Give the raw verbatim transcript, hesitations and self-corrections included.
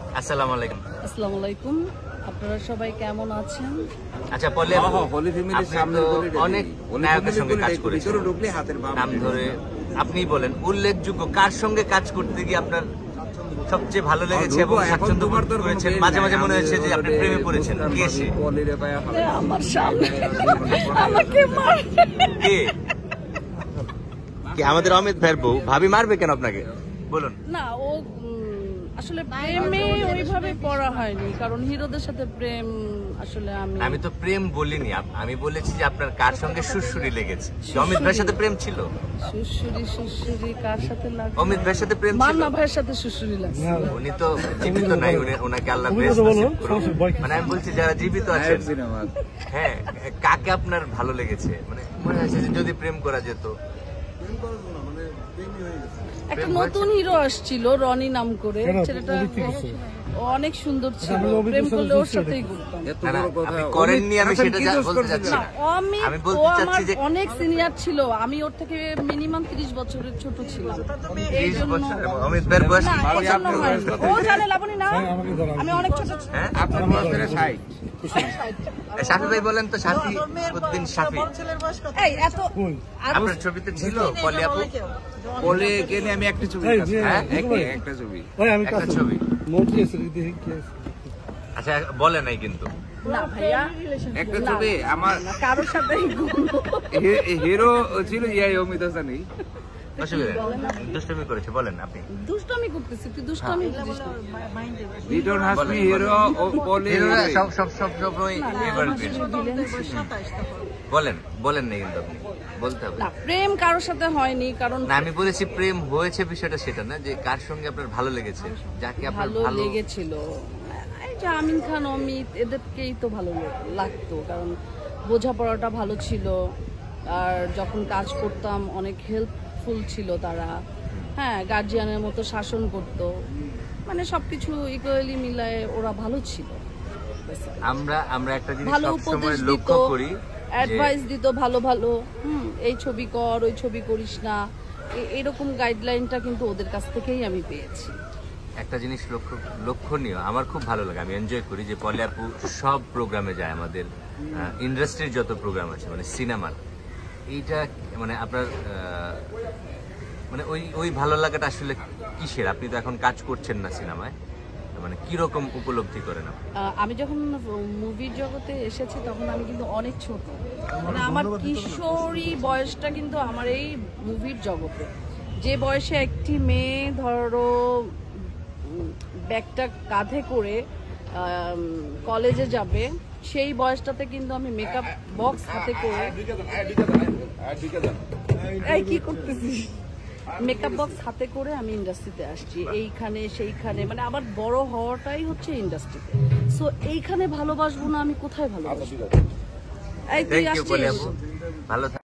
আসসালামু আলাইকুম। আসসালামু আলাইকুম, আপনারা সবাই কেমন আছেন? আচ্ছা পলি, পলি ফ্যামিলির সামনে অনেক নায়কের সঙ্গে কাজ করেছেন, নাম ধরে আপনি বলেন উল্লেখযোগ্য কার সঙ্গে কাজ করতে গিয়ে আপনার সবচেয়ে ভালো লেগেছে এবং স্বাচ্ছন্দ্য বোধ করেছেন? মাঝে মাঝে মনে হয়েছে যে আপনি প্রেমে পড়েছেন। কে সে? আমার সামনে আমাকে মারবে কে? কে? আমাদের অমিত ভাইয়ের বউ। ভাবি মারবে কেন আপনাকে? বলুন না, ও আসলে প্রেমে ওইভাবে পড়া হয়নি, কারণ হিরোদের সাথে প্রেম আসলে আমি আমি তো প্রেম বলিনি, আমি বলেছি যে আপনার কার সঙ্গে সুরসুরি লেগেছে। অমিত ভাইয়ের সাথে প্রেম ছিল? সুরসুরি সুরসুরি কার সাথে লাগে? অমিত ভাইয়ের সাথে প্রেম ছিল? মান্না ভাইয়ের সাথে সুরসুরি লাগছে। উনি তো জীবিত নাই, ওনাকে আল্লাহ বেস্ট নসিব করুন। মানে আমি বলছি যারা জীবিত আছেন, হ্যাঁ, কাকে আপনার ভালো লেগেছে? মানে মনে হয়েছে যে যদি প্রেম করা যেত। একটা নতুন হিরো আসছিল রনি নাম করে, ছেলেটা অনেক সুন্দর ছিল, প্রেম করলে ওর সাথেই করতাম। আপনি করেননি, আমি সেটা বলতে চাচ্ছি না। আমি বলতে চাচ্ছি যে অনেক সিনিয়র ছিল, আমি ওর থেকে মিনিমাম ত্রিশ বছরের ছোট ছিলাম। এই জন্য অমিত ভাইয়ের বয়স ও জানে লাবণী না, আমি অনেক ছোট ছিলাম। হ্যাঁ, আপনার বয়স ষাট। শাফি ভাই বলেন তো, শাফি উদ্দিন শাফি। এই এত আপনার ছবিতে ছিল পলি আপু? পলি কে নিয়ে আমি একটা ছবি, হ্যাঁ একটা ছবি, একটা ছবি। আচ্ছা বলে নাই কিন্তু না ভাইয়া, একটা ছবি আমার কারোর সাথে হিরো ছিল ইয়াই অমিত হাসানি। দুষ্টমি করেছে, বলেন আপনি। দুষ্টমি করতেছি, তুই দুষ্টমি বুঝিস না। রিটন হাসমি হিরো ও পলি সব সব সব সব বলেন বলেন না, কিন্তু আপনি বলতে হবে। না, প্রেম কারোর সাথে হয়নি, কারণ না আমি বলেছি প্রেম হয়েছে, বিষয়টা সেটা না যে কার সঙ্গে আপনার ভালো লেগেছে, যাকে আপনার ভালো ভালো লেগেছিল। এই যে আমিন খান, অমিত, এদেরকেই তো ভালো লাগতো, কারণ বোঝাপড়াটা ভালো ছিল, আর যখন কাজ করতাম অনেক হেল্পফুল ছিল তারা। হ্যাঁ, গার্জিয়ানের মতো শাসন করতো, মানে সবকিছু ইকুয়ালি মিলায়ে ওরা ভালো ছিল। আমরা আমরা একটা জিনিস ভালো সবসময় উপদেশ লক্ষ্য দিত, করি, অ্যাডভাইস দিত ভালো ভালো, হুম এই ছবি কর, ওই ছবি করিস না, এরকম গাইডলাইনটা কিন্তু ওদের কাছ থেকেই আমি পেয়েছি। একটা জিনিস লক্ষ্য লক্ষণীয়, আমার খুব ভালো লাগে, আমি এনজয় করি যে পলি আপু সব প্রোগ্রামে যায়, আমাদের ইন্ডাস্ট্রির যত প্রোগ্রাম আছে, মানে সিনেমার, এইটা মানে আপনার মানে ওই ওই ভালো লাগাটা আসলে কিসের? আপনি তো এখন কাজ করছেন না সিনেমায়, মানে কিরকম উপলব্ধি করেন আপনি? আমি যখন মুভির জগতে এসেছি তখন আমি কিন্তু অনেক ছোট, মানে আমার কিশোরী বয়সটা কিন্তু আমার এই মুভির জগতে, যে বয়সে একটি মেয়ে ধরো ব্যাগটা কাঁধে করে কলেজে যাবে, সেই বয়সটাতে কিন্তু আমি মেকআপ বক্স হাতে করে, এই কি করতেছিস, মেকআপ বক্স হাতে করে আমি ইন্ডাস্ট্রিতে আসছি, এইখানে সেইখানে, মানে আমার বড় হওয়াটাই হচ্ছে ইন্ডাস্ট্রিতে। সো এইখানে ভালোবাসবো না আমি কোথায় ভালোবাসবো? এই তুই আসছিস? ভালো।